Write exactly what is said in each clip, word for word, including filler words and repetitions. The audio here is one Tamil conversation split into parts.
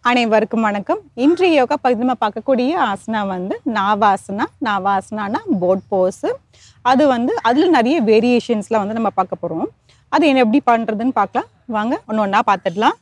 அனைவருக்கும் வணக்கம். இன்றைய யோகா பகுதியில் நம்ம பார்க்கக்கூடிய ஆசனா வந்து நாவாசனா. நாவாசனானா போட் போஸ். அது வந்து அதில் நிறைய வேரியேஷன்ஸ்லாம் வந்து நம்ம பார்க்க போகிறோம். அது என்ன எப்படி பண்ணுறதுன்னு பார்க்கலாம் வாங்க, ஒன்று ஒன்றா பார்த்துடலாம்.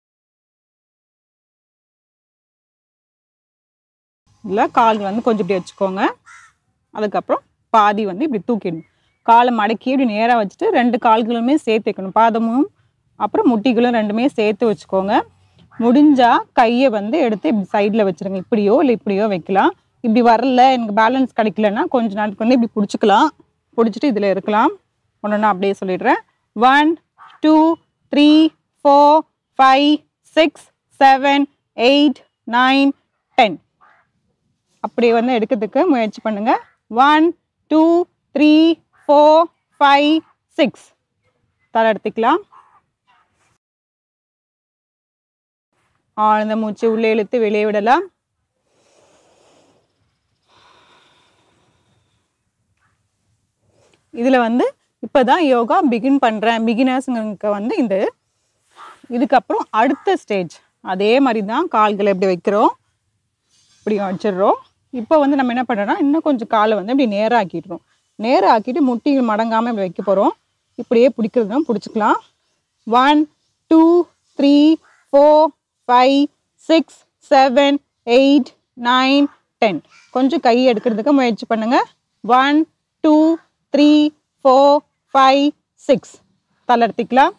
இல்லை கால் வந்து கொஞ்சம் இப்படி வச்சுக்கோங்க. அதுக்கப்புறம் பாதி வந்து இப்படி தூக்கிடணும். காலை மடக்கி இப்படி நேராக வச்சுட்டு ரெண்டு கால்களுமே சேர்த்து வைக்கணும். பாதமும் அப்புறம் முட்டிகளும் ரெண்டுமே சேர்த்து வச்சுக்கோங்க. முடிஞ்சா கையை வந்து எடுத்து இப்படி சைடில் வச்சுருங்க. இப்படியோ இல்லை இப்படியோ வைக்கலாம். இப்படி வரல, எனக்கு பேலன்ஸ் கிடைக்கலன்னா கொஞ்ச நாளுக்கு வந்து இப்படி பிடிச்சிக்கலாம். பிடிச்சிட்டு இதில் இருக்கலாம். ஒன்று ஒன்றா அப்படியே சொல்லிடுறேன். One two three four five six seven eight nine ten. அப்படியே வந்து எடுக்கிறதுக்கு முயற்சி பண்ணுங்க. One two three four five six. தலை எடுத்துக்கலாம். ஆழ்ந்த மூச்சு உள்ளே இழுத்து வெளியே விடலாம். இதில் வந்து இப்போ தான் யோகா பிகின் பண்ணுறேன் பிகினர்ஸுங்களுக்கு வந்து இந்த இதுக்கப்புறம் அடுத்த ஸ்டேஜ் அதே மாதிரி தான் கால்களை எப்படி வைக்கிறோம், இப்படி வச்சிடுறோம். இப்போ வந்து நம்ம என்ன பண்ணுறோம்னா இன்னும் கொஞ்சம் காலை வந்து இப்படி நேராக ஆக்கிடுறோம். நேராக ஆக்கிட்டு முட்டிகள் மடங்காமல் இப்படி வைக்க போகிறோம். இப்படியே பிடிக்கிறதுனா பிடிச்சிக்கலாம். One two three four five six seven eight nine ten. கொஞ்சம் கை எடுக்கிறதுக்கு முயற்சி பண்ணுங்க. One two three four five six. தளர்த்திக்கலாம்.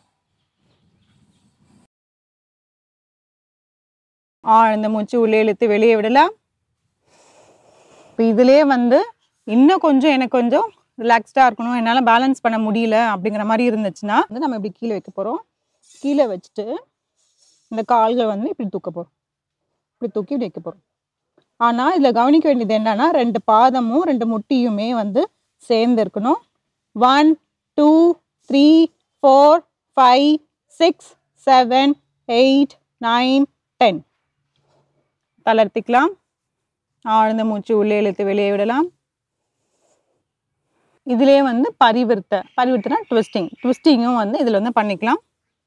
ஆழ்ந்த மூச்சு உள்ளே இழுத்து வெளியே விடலாம். இப்போ இதுலேயே வந்து இன்னும் கொஞ்சம் எனக்கு கொஞ்சம் ரிலாக்ஸ்டாக இருக்கணும், என்னால் பேலன்ஸ் பண்ண முடியல அப்படிங்கிற மாதிரி இருந்துச்சுன்னா வந்து நம்ம இப்படி கீழே வைக்க போகிறோம். கீழே வச்சுட்டு இந்த கால்களை வந்து இப்படி தூக்க போகிறோம். இப்படி தூக்கி இப்படி வைக்க போகிறோம். ஆனால் இதில் கவனிக்க வேண்டியது என்னன்னா ரெண்டு பாதமும் ரெண்டு முட்டியுமே வந்து சேர்ந்து இருக்கணும். One two three four five six seven eight nine ten. தளர்த்திக்கலாம். ஆழ்ந்த மூச்சு உள்ளே இழுத்து வெளியே விடலாம். இதிலே வந்து பரிவர்த்த பரிவர்த்தனா ட்விஸ்டிங் ட்விஸ்டிங்கும் வந்து இதில் வந்து பண்ணிக்கலாம்.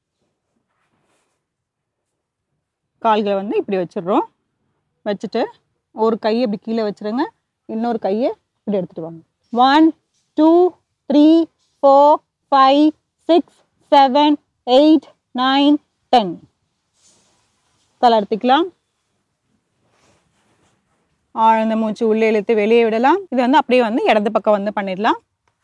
கால்களை வந்து இப்படி வச்சிடுறோம். வச்சுட்டு ஒரு கையை இப்படி கீழே வச்சுருங்க. இன்னொரு கையை இப்படி எடுத்துகிட்டு வாங்க. One two three four five six seven eight nine ten. தளர்த்திக்கலாம். ஆழ்ந்த மூச்சு உள்ளே இழுத்து வெளியே விடலாம். இது வந்து அப்படியே வந்து இடது பக்கம் வந்து பண்ணிடலாம்.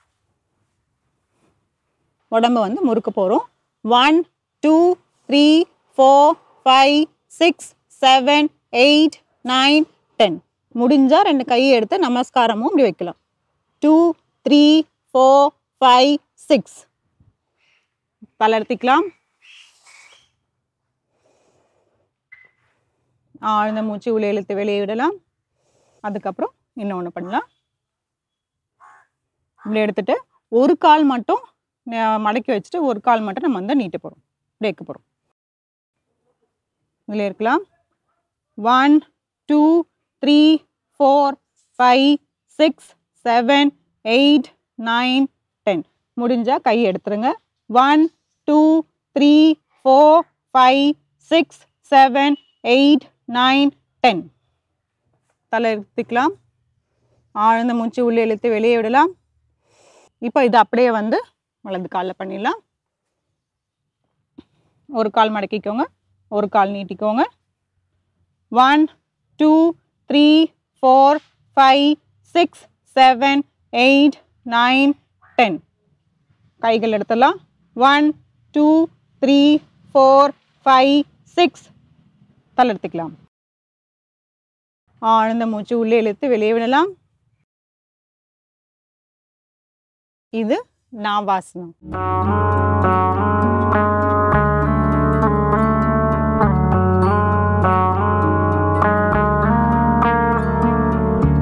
உடம்பு வந்து முறுக்க போகிறோம். One two three four five six seven eight nine ten. முடிஞ்சால் ரெண்டு கையை எடுத்து நமஸ்காரமும் இப்படி வைக்கலாம். Two three four five six. தளர்த்திக்கலாம். ஆழ்ந்த மூச்சு உள்ளே இழுத்து வெளியே விடலாம். அதுக்கப்புறம் இன்னொன்று பண்ணலாம். இப்படி எடுத்துட்டு ஒரு கால் மட்டும் மடக்கி வச்சுட்டு ஒரு கால் மட்டும் நம்ம வந்து நீட்ட போகிறோம், இப்படி வைக்க போகிறோம். இதில் இருக்கலாம். One two three four five six seven eight nine ten. முடிஞ்சால் கை எடுத்துருங்க. One two three four five six seven eight nine ten. தளர்த்திக்கலாம். ஆழ்ந்த மூச்சு உள்ளே இழுத்து வெளியே விடலாம். இப்போ இது அப்படியே வந்து வலது காலில் பண்ணிடலாம். ஒரு கால் மடக்கிக்கோங்க, ஒரு கால் நீட்டிக்கோங்க. One two three four five six seven eight nine ten. கைகள் எடுத்துடலாம். One two three four five six. தளர்த்திக்கலாம். ஆழ்ந்த மூச்சு உள்ளே இழுத்து வெளியே விடலாம். இது நாவாசனம்.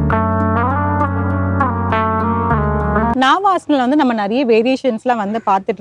நாவாசனில் வந்து நம்ம நிறைய வேரியேஷன்ஸ்லாம் வந்து பார்த்துட்டு இருந்தோம்.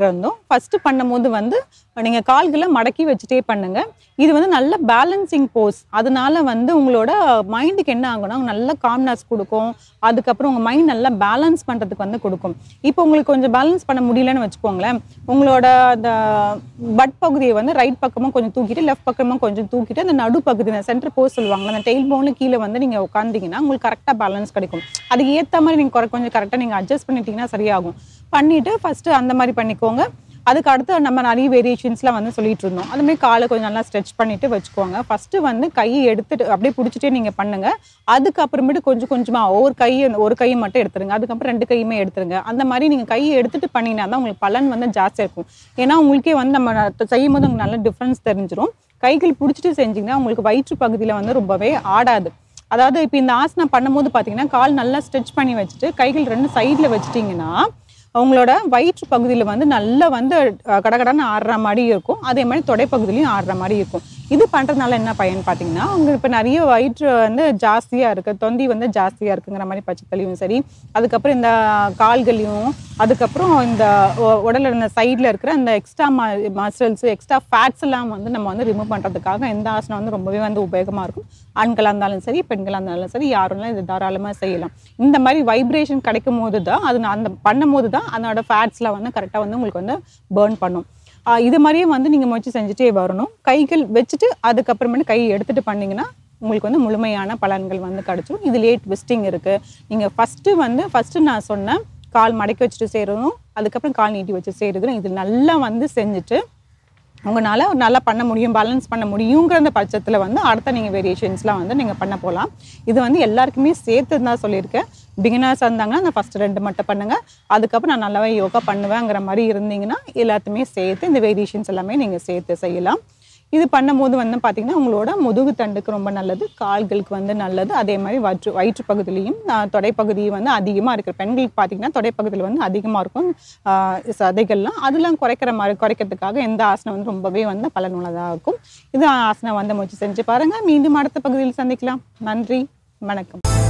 ஃபஸ்ட்டு பண்ணும்போது வந்து நீங்கள் கால்களை மடக்கி வச்சுட்டே பண்ணுங்க. இது வந்து நல்ல பேலன்சிங் போஸ். அதனால வந்து உங்களோட மைண்டுக்கு என்ன ஆகும்னா நல்ல காம்னஸ் கொடுக்கும். அதுக்கப்புறம் உங்கள் மைண்ட் நல்லா பேலன்ஸ் பண்ணுறதுக்கு வந்து கொடுக்கும். இப்போ உங்களுக்கு கொஞ்சம் பேலன்ஸ் பண்ண முடியலன்னு வச்சுக்கோங்களேன், உங்களோட அந்த பட் பகுதியை வந்து ரைட் பக்கமும் கொஞ்சம் தூக்கிட்டு லெஃப்ட் பக்கமும் கொஞ்சம் தூக்கிட்டு அந்த நடுப்பகுதி அந்த சென்டர் போஸ் சொல்லுவாங்க, அந்த டெயில் போனு கீழே வந்து நீங்கள் உட்காந்திங்கன்னா உங்களுக்கு கரெக்டாக பேலன்ஸ் கிடைக்கும். அதுக்கு ஏற்ற மாதிரி நீங்கள் கொஞ்சம் கரெக்டாக நீங்கள் அட்ஜஸ்ட் பண்ணிட்டீங்கன்னா சரியாகும். பண்ணிவிட்டு ஃபஸ்ட்டு அந்த மாதிரி பண்ணிக்கோங்க. அதுக்கு அடுத்து நம்ம நிறைய வேரியேஷன்ஸ்லாம் வந்து சொல்லிட்டு இருந்தோம். அதுமாதிரி காலை கொஞ்சம் நல்லா ஸ்ட்ரெச் பண்ணிவிட்டு வச்சுக்கோங்க. ஃபஸ்ட்டு வந்து கையை எடுத்துட்டு அப்படியே பிடிச்சிட்டே நீங்கள் பண்ணுங்கள். அதுக்கப்புறமேட்டு கொஞ்சம் கொஞ்சமாக ஒவ்வொரு கையை ஒரு கையை மட்டும் எடுத்துருங்க. அதுக்கப்புறம் ரெண்டு கையுமே எடுத்துருங்க. அந்த மாதிரி நீங்கள் கையை எடுத்துகிட்டு பண்ணிங்கன்னா தான் உங்களுக்கு பலன் வந்து ஜாஸ்தியாக இருக்கும். ஏன்னா உங்களுக்கே வந்து நம்ம செய்யும் போது உங்களுக்கு நல்ல டிஃப்ரென்ஸ் தெரிஞ்சிடும். கைகள் பிடிச்சிட்டு செஞ்சிங்கன்னா உங்களுக்கு வயிற்று பகுதியில் வந்து ரொம்பவே ஆடாது. அதாவது இப்போ இந்த ஆசனம் பண்ணும்போது பார்த்தீங்கன்னா கால் நல்லா ஸ்ட்ரெச் பண்ணி வச்சுட்டு கைகள் ரெண்டு சைடில் வச்சுட்டிங்கன்னா உங்களோட வயிற்று பகுதியில் வந்து நல்லா வந்து கடகடன்னு ஆடுற மாதிரி இருக்கும். அதே மாதிரி தொடைப்பகுதியிலையும் ஆடுற மாதிரி இருக்கும். இது பண்ணுறதுனால என்ன பயன் பார்த்தீங்கன்னா, உங்களுக்கு இப்போ நிறைய வயிற்று வந்து ஜாஸ்தியாக இருக்குது, தொந்தி வந்து ஜாஸ்தியாக இருக்குங்கிற மாதிரி பட்சத்துலையும் சரி, அதுக்கப்புறம் இந்த கால்களையும் அதுக்கப்புறம் இந்த உடலில் இருந்த சைடில் இருக்கிற அந்த எக்ஸ்ட்ரா ம மசில்ஸ் எக்ஸ்ட்ரா ஃபேட்ஸ் எல்லாம் வந்து நம்ம வந்து ரிமூவ் பண்ணுறதுக்காக இந்த ஆசனம் வந்து ரொம்பவே வந்து உபயோகமாக இருக்கும். ஆண்களாக இருந்தாலும் சரி, பெண்களாக இருந்தாலும் சரி, யாருன்னா இது தாராளமாக செய்யலாம். இந்த மாதிரி வைப்ரேஷன் கிடைக்கும் போது தான் அது அந்த பண்ணும் போது தான் அதனோட ஃபேட்ஸ்லாம் வந்து கரெக்டாக வந்து உங்களுக்கு வந்து பேர்ன் பண்ணும். இது மாதிரியே வந்து நீங்கள் முயற்சி செஞ்சுட்டே வரணும். கைகள் வச்சுட்டு அதுக்கப்புறமேட்டு கை எடுத்துகிட்டு பண்ணிங்கன்னா உங்களுக்கு வந்து முழுமையான பலன்கள் வந்து கிடச்சிடும். இதுலேயே ட்விஸ்டிங் இருக்குது. நீங்கள் ஃபஸ்ட்டு வந்து ஃபஸ்ட்டு நான் சொன்னேன் கால் மடக்கி வச்சுட்டு செய்கிறதும் அதுக்கப்புறம் கால் நீட்டி வச்சு செய்கிறதும் இது நல்லா வந்து செஞ்சுட்டு உங்களால் நல்லா பண்ண முடியும், பேலன்ஸ் பண்ண முடியுங்கிற பட்சத்தில் வந்து அடுத்த நீங்கள் வேரியேஷன்ஸ்லாம் வந்து நீங்கள் பண்ண போகலாம். இது வந்து எல்லாருக்குமே சேர்த்து தான் சொல்லியிருக்கேன். பிகினர்ஸாக இருந்தாங்கன்னா நான் ஃபஸ்ட்டு ரெண்டு மட்டும் பண்ணுங்கள். அதுக்கப்புறம் நான் நல்லாவே யோகா பண்ணுவேங்கிற மாதிரி இருந்தீங்கன்னா எல்லாத்தையுமே சேர்த்து இந்த வேரியேஷன்ஸ் எல்லாமே நீங்கள் சேர்த்து செய்யலாம். இது பண்ணும்போது வந்து பார்த்திங்கன்னா உங்களோட முதுகு தண்டுக்கு ரொம்ப நல்லது, கால்களுக்கு வந்து நல்லது. அதே மாதிரி வயிற்று வயிற்று பகுதியிலையும் தொடைப்பகுதியும் வந்து அதிகமாக இருக்கிற பெண்களுக்கு பார்த்திங்கன்னா தொடைப்பகுதியில் வந்து அதிகமாக இருக்கும் சதைகள்லாம். அதெல்லாம் குறைக்கிற மாதிரி குறைக்கிறதுக்காக எந்த ஆசனம் வந்து ரொம்பவே வந்து பலனுள்ளதாக இருக்கும். இது ஆசனம் வந்து முயற்சி செஞ்சு பாருங்கள். மீண்டும் அடுத்த பகுதியில் சந்திக்கலாம். நன்றி, வணக்கம்.